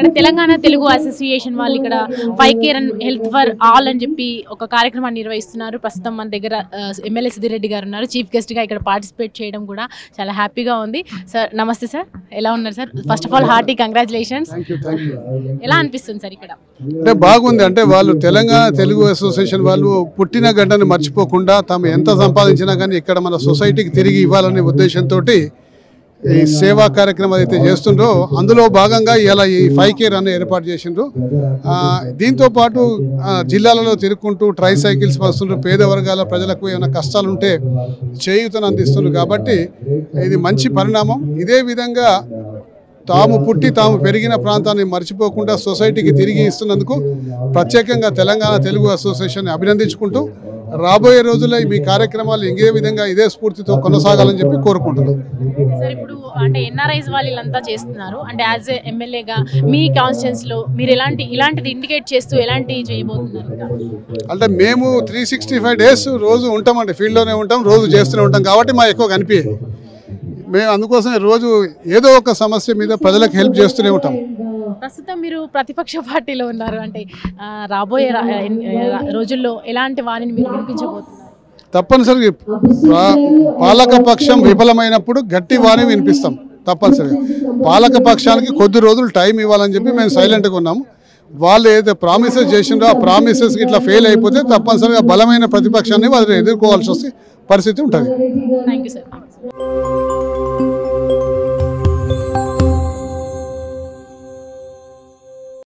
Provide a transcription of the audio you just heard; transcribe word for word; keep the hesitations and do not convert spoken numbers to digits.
ఇక్కడ తెలంగాణ తెలుగు అసోసియేషన్ వాళ్ళు ఇక్కడ five care and health for all అని చెప్పి ఒక కార్యక్రమాన్ని నిర్వహిస్తున్నారు. ప్రస్తుతం మన దగ్గర ఎమ్మెల్యే సిద్దిరెడ్డి గారు ఉన్నారు చీఫ్ గెస్ట్ గా. ఇక్కడ పార్టిసిపేట్ చేయడం కూడా చాలా హ్యాపీగా ఉంది. సార్ నమస్తే సార్, ఎలా ఉన్నారు sir? First of all hearty congratulations. ఎలా అనిపిస్తుంది సార్ ఇక్కడ? అంటే బాగుంది. అంటే వాళ్ళు తెలంగాణ తెలుగు అసోసియేషన్ వాళ్ళు పుట్టిన గడ్డని మర్చిపోకుండా తాము ఎంత సంపాదించినా కానీ ఇక్కడ మన సొసైటీకి తిరిగి ఇవ్వాలనే ఉద్దేశంతో ఈ సేవా కార్యక్రమం అయితే చేస్తుండ్రో అందులో భాగంగా ఇలా ఈ ఫైవ్ కేర్ అనే ఏర్పాటు చేసిండ్రు. దీంతో పాటు జిల్లాలలో తిరుగుకుంటూ ట్రై సైకిల్స్ వస్తుండ్రు. పేద వర్గాల ప్రజలకు ఏమైనా కష్టాలు ఉంటే చేయూతను అందిస్తుండ్రు. కాబట్టి ఇది మంచి పరిణామం. ఇదే విధంగా తాము పుట్టి తాము పెరిగిన ప్రాంతాన్ని మర్చిపోకుండా సొసైటీకి తిరిగి ఇస్తున్నందుకు ప్రత్యేకంగా తెలంగాణ తెలుగు అసోసియేషన్ అభినందించుకుంటూ రాబోయే రోజుల్లో మీ కార్యక్రమాలు ఇంకే విధంగా ఇదే స్ఫూర్తితో కొనసాగాలని చెప్పి కోరుకుంటున్నాం. సార్ ఇప్పుడు అంటే ఎన్ఆర్ఐస్ వాళ్ళంతా చేస్తున్నారు, అంటే యాజ్ ఏ ఎమ్మెల్యేగా మీ కాన్స్టిట్యున్సీలో మీరు ఎలాంటి ఇలాంటిది ఇండికేట్ చేస్తూ ఎలాంటి చేయబోతున్నారు? అంటే మేము త్రీ సిక్స్టీ ఫైవ్ డేస్ రోజు ఉంటామండి, ఫీల్డ్లోనే ఉంటాం, రోజు చేస్తూనే ఉంటాం. కాబట్టి మా ఎక్కువ కనిపించేది మేము అందుకోసం రోజు ఏదో ఒక సమస్య మీద ప్రజలకు హెల్ప్ చేస్తూనే ఉంటాం. ప్రస్తుతం మీరు ప్రతిపక్ష పార్టీలో ఉన్నారు, అంటే రాబోయే రోజుల్లో ఎలాంటి వాణిని మీరు వినిపించబోతున్నారు? తప్పనిసరిగా పాలక పక్షం విఫలమైనప్పుడు గట్టి వాణి వినిపిస్తాం. తప్పనిసరిగా పాలక పక్షానికి కొద్ది రోజులు టైం ఇవ్వాలని చెప్పి మేము సైలెంట్గా ఉన్నాము. వాళ్ళు ఏదైతే ప్రామిసెస్ చేసిండ్రో ఆ ప్రామిసెస్కి ఇట్లా ఫెయిల్ అయిపోతే తప్పనిసరిగా బలమైన ప్రతిపక్షాన్ని వాళ్ళు ఎదుర్కోవాల్సి వస్తే పరిస్థితి ఉంటుంది. Thank you sir.